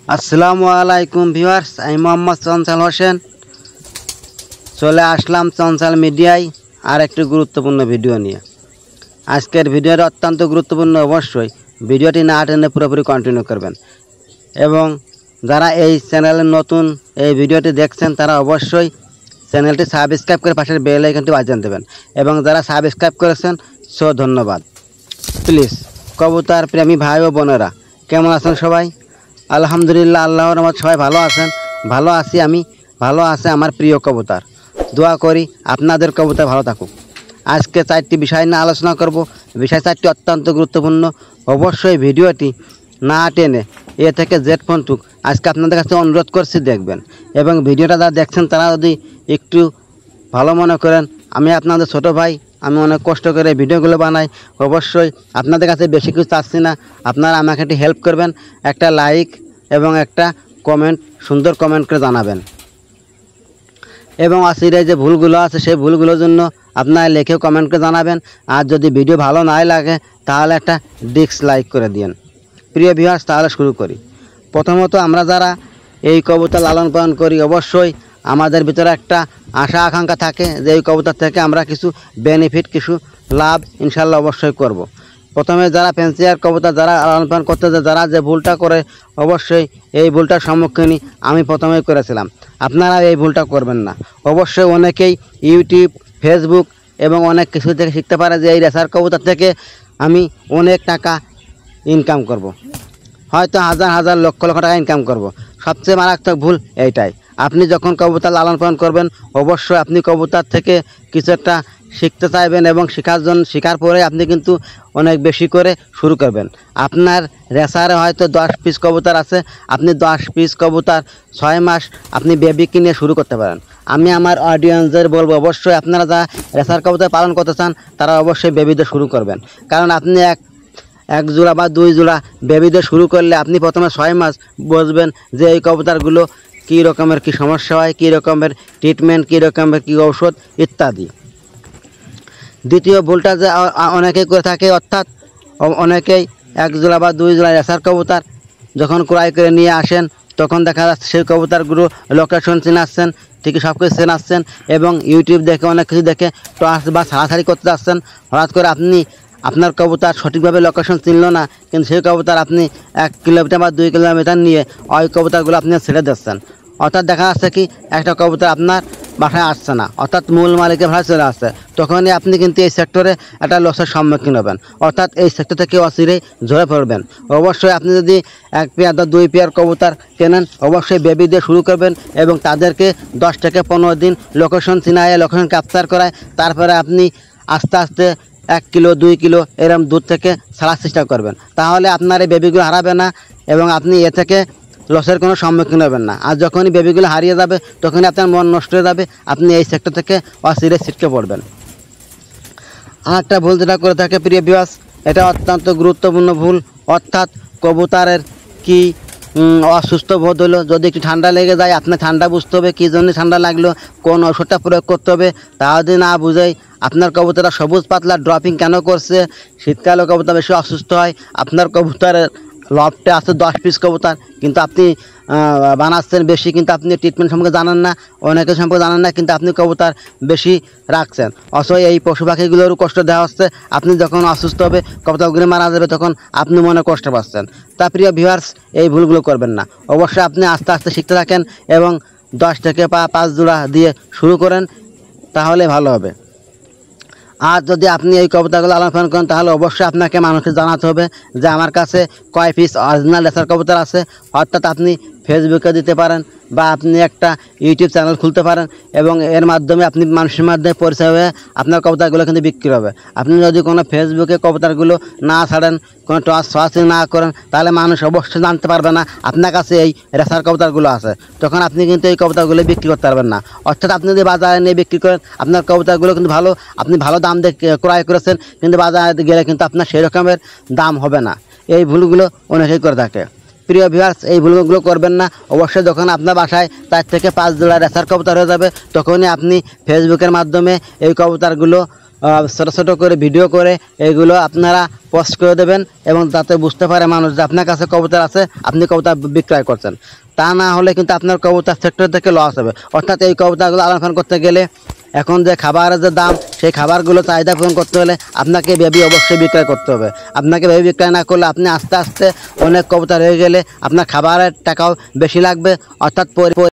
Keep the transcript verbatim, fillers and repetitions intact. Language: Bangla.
আসসালামু আলাইকুম ভিউয়ার্স, আমি মোহাম্মদ চঞ্চল হোসেন চলে আসলাম চঞ্চল মিডিয়ায় আর একটি গুরুত্বপূর্ণ ভিডিও নিয়ে। আজকের ভিডিওটি অত্যন্ত গুরুত্বপূর্ণ, অবশ্যই ভিডিওটি না টেনে পুরোপুরি কন্টিনিউ করবেন। এবং যারা এই চ্যানেলে নতুন এই ভিডিওটি দেখছেন তারা অবশ্যই চ্যানেলটি সাবস্ক্রাইব করে পাশের বেল আইকনটি বাজিয়ে দেবেন। এবং যারা সাবস্ক্রাইব করেছেন সো ধন্যবাদ। প্লিজ কবুতর প্রেমী ভাই ও বোনেরা, কেমন আছেন সবাই? আলহামদুলিল্লাহ, আল্লাহর রহমতে সবাই ভালো আছেন। ভালো আছি আমি, ভালো আছে আমার প্রিয় কবুতর। দোয়া করি আপনাদের কবুতর ভালো থাকুক। আজকে চারটি বিষয় নিয়ে আলোচনা করব। বিষয় চারটি অত্যন্ত গুরুত্বপূর্ণ। অবশ্যই ভিডিওটি না টেনে এ থেকে জেড পর্যন্ত আজকে আপনাদের কাছে অনুরোধ করছি দেখবেন। এবং ভিডিওটা যারা দেখছেন তারা যদি একটু ভালো মনে করেন, আমি আপনাদের ছোট ভাই, আমি অনেক কষ্ট করে ভিডিওগুলো বানাই। অবশ্যই আপনাদের কাছে বেশি কিছু চাচ্ছি না, আপনারা আমাকে একটু হেল্প করবেন। একটা লাইক এবং একটা কমেন্ট, সুন্দর কমেন্ট করে জানাবেন। এবং আসিরে যে ভুলগুলো আছে সেই ভুলগুলোর জন্য আপনারা লিখে কমেন্ট করে জানাবেন। আর যদি ভিডিও ভালো নাই লাগে তাহলে একটা ডিসলাইক করে দিন। প্রিয় ভিউয়ার্স, তাহলে শুরু করি। প্রথমত, আমরা যারা এই কবুতর লালন পালন করি অবশ্যই আমাদের ভিতরে একটা আশা আকাঙ্ক্ষা থাকে যে এই কবুতর থেকে আমরা কিছু বেনিফিট, কিছু লাভ ইনশাল্লাহ অবশ্যই করব। প্রথমে যারা ফ্যান্সিয়ার কবুতর যারা লালন পালন করতে যারা যে ভুলটা করে, অবশ্যই এই ভুলটার সম্মুখীনই আমি প্রথমেই করেছিলাম। আপনারা এই ভুলটা করবেন না। অবশ্যই অনেকেই ইউটিউব, ফেসবুক এবং অনেক কিছু থেকে শিখতে পারে যে এই রেসার কবুতর থেকে আমি অনেক টাকা ইনকাম করব, হয়তো হাজার হাজার লক্ষ লক্ষ টাকা ইনকাম করব। সবচেয়ে মারাত্মক ভুল এইটাই। আপনি যখন কবুতর লালন পালন করবেন অবশ্যই আপনি কবুতর থেকে কিছু একটা শিখতে চাইবেন এবং শেখার জন্য শেখার পরে আপনি কিন্তু অনেক বেশি করে শুরু করবেন। আপনার রেসারে হয়তো দশ পিস কবুতর আছে, আপনি দশ পিস কবুতর ছয় মাস আপনি বেবি কিনে শুরু করতে পারেন। আমি আমার অডিয়েন্সদের বলবো অবশ্যই আপনারা যা রেসার কবুতর পালন করতে চান তারা অবশ্যই বেবিতে শুরু করবেন। কারণ আপনি এক এক জোড়া বা দুই জোড়া বেবিতে শুরু করলে আপনি প্রথমে ছয় মাস বুঝবেন যে এই কবুতরগুলো কী রকমের কী সমস্যা হয়, কী রকমের ট্রিটমেন্ট, কী রকমের কী ঔষধ ইত্যাদি। দ্বিতীয় ভুলটা যে অনেকেই করে থাকে, অর্থাৎ অনেকেই এক জোড়া বা দুই জোড়া রেসার কবুতর যখন ক্রয় করে নিয়ে আসেন তখন দেখা যাচ্ছে সেই কবুতরগুলো লোকেশন চেনাচ্ছেন, ঠিকই সব কিছু চেনাচ্ছেন এবং ইউটিউব দেখে অনেক কিছু দেখে টস বা ছাড়াছাড়ি করতে যাচ্ছেন। হঠাৎ করে আপনি আপনার কবুতর সঠিকভাবে লোকেশন চিনল না, কিন্তু সেই কবুতর আপনি এক কিলোমিটার বা দুই কিলোমিটার নিয়ে ওই কবুতরগুলো আপনি ছেড়ে দিচ্ছেন। অর্থাৎ দেখা যাচ্ছে কি একটা কবুতর আপনার বাসায় আসছে না, অর্থাৎ মূল মালিকের ভাড়া চলে আসছে। তখনই আপনি কিন্তু এই সেক্টরে একটা লসের সম্মুখীন হবেন, অর্থাৎ এই সেক্টর থেকে অচিরেই ঝরে পড়বেন। অবশ্যই আপনি যদি এক পেয়ার বা দুই পেয়ার কবুতর কেনেন অবশ্যই বেবি দিয়ে শুরু করবেন এবং তাদেরকে দশ থেকে পনেরো দিন লোকেশন চিনায়, লোকেশন ক্যাপচার করায়, তারপরে আপনি আস্তে আস্তে এক কিলো দুই কিলো এরম দুধ থেকে ছাড়ার চেষ্টা করবেন। তাহলে আপনার এই বেবিগুলো হারাবে না এবং আপনি এ থেকে লসের কোনো সম্মুখীন হবেন না। আর যখনই বেবিগুলো হারিয়ে যাবে তখনই আপনার মন নষ্ট হয়ে যাবে, আপনি এই সেক্টর থেকে অচিরে ছিটকে পড়বেন। আর একটা ভুল যেটা করে থাকে প্রিয় ভিউয়ার্স, এটা অত্যন্ত গুরুত্বপূর্ণ ভুল। অর্থাৎ কবুতরের কি অসুস্থ বোধ হলো, যদি একটু ঠান্ডা লেগে যায় আপনার ঠান্ডা বুঝতে হবে কী জন্য ঠান্ডা লাগলো, কোন ওষুধটা প্রয়োগ করতে হবে। তা যদি না বুঝেই আপনার কবুতরটা সবুজ পাতলা ড্রপিং কেন করছে, শীতকালে কবুতর বেশি অসুস্থ হয়। আপনার কবুতরের লফটে আছে দশ পিস কবুতর, কিন্তু আপনি বানাচ্ছেন বেশি, কিন্তু আপনি ট্রিটমেন্ট সম্পর্কে জানেন না, অনেকের সম্পর্কে জানেন না, কিন্তু আপনি কবুতর বেশি রাখছেন। অথচ এই পশু পাখিগুলোরও কষ্ট দেওয়া হচ্ছে। আপনি যখন অসুস্থ হবে কবুতরগুলো মারা যাবে তখন আপনি মনে কষ্ট পাচ্ছেন। তা প্রিয় ভিউয়ার্স, এই ভুলগুলো করবেন না। অবশ্যই আপনি আস্তে আস্তে শিখতে থাকেন এবং দশ থেকে পা পাঁচ জোড়া দিয়ে শুরু করেন, তাহলে ভালো হবে। আর যদি আপনি এই কবুতরগুলো লালন পালন করেন তাহলে অবশ্যই আপনাকে মানুষকে জানাতে হবে যে আমার কাছে কয় পিস অরিজিনাল রেসার কবুতর আছে। অর্থাৎ আপনি ফেসবুকে দিতে পারেন বা আপনি একটা ইউটিউব চ্যানেল খুলতে পারেন এবং এর মাধ্যমে আপনি মানুষের মাধ্যমে পরিচয় হয়ে আপনার কবুতরগুলো কিন্তু বিক্রি হবে। আপনি যদি কোনো ফেসবুকে কবুতরগুলো না ছাড়েন, কোনো টস সার্চিং না করেন, তাহলে মানুষ অবশ্যই জানতে পারবে না আপনার কাছে এই রেসার কবুতরগুলো আছে। তখন আপনি কিন্তু এই কবুতরগুলো বিক্রি করতে পারবেন না। অর্থাৎ আপনি যদি বাজারে নিয়ে বিক্রি করেন আপনার কবুতরগুলো কিন্তু ভালো, আপনি ভালো দাম দিয়ে ক্রয় করেছেন, কিন্তু বাজারে গেলে কিন্তু আপনার সেই রকমের দাম হবে না। এই ভুলগুলো অনেকেই করে থাকে। প্রিয় ভিউয়ার্স, এই ভুলগুলো করবেন না। অবশ্যই যখন আপনার বাসায় চার থেকে পাঁচ জোড়া রেসার কবুতর হয়ে যাবে তখনই আপনি ফেসবুকের মাধ্যমে এই কবুতরগুলো ছোটো ছোটো করে ভিডিও করে এইগুলো আপনারা পোস্ট করে দেবেন, এবং যাতে বুঝতে পারে মানুষ যে আপনার কাছে কবুতর আছে, আপনি কবুতর বিক্রয় করছেন। তা না হলে কিন্তু আপনার কবুতর সেক্টর থেকে লস হবে। অর্থাৎ এই কবুতরগুলো লালন পালন করতে গেলে এখন যে খাবারের যে দাম, সেই খাবারগুলো চাহিদা পূরণ করতে হলে আপনাকে বেবি অবশ্যই বিক্রয় করতে হবে। আপনাকে বেবি বিক্রয় না করলে আপনি আস্তে আস্তে অনেক কবুতর হয়ে গেলে আপনার খাবারের টাকাও বেশি লাগবে, অর্থাৎ